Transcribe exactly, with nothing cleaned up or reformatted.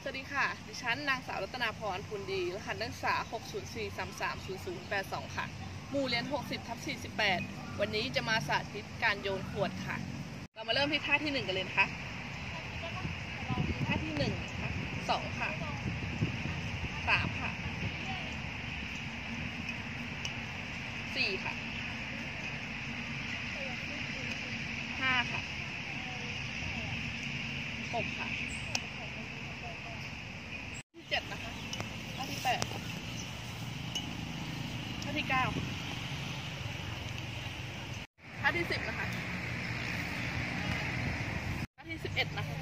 วัสดีค่ะดิฉันนางสาวรัตนาพร พูนดีรหัสนักศึกษา หก ศูนย์ สี่ สาม สาม ศูนย์ ศูนย์ แปด สอง ค่ะ หมู่เรียน หกสิบทับสี่สิบแปด วันนี้จะมาสาธิตการโยนขวดค่ะ เรามาเริ่มที่ท่าที่หนึ่งกันเลยนะคะท่าที่หนึ่งค่ะสองค่ะสามค่ะสี่ค่ะห้าค่ะหกค่ะที่เจ็ดนะคะท่าที่แปดท่าที่เก้าท่าที่สิบนะคะท่าที่สิบเอ็ดนะคะ